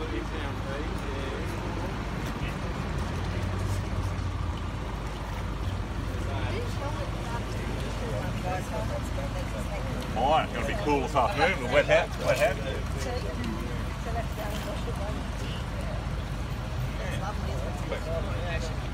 Alright, it's going to be cool this afternoon with wet hat. It's lovely, isn't it?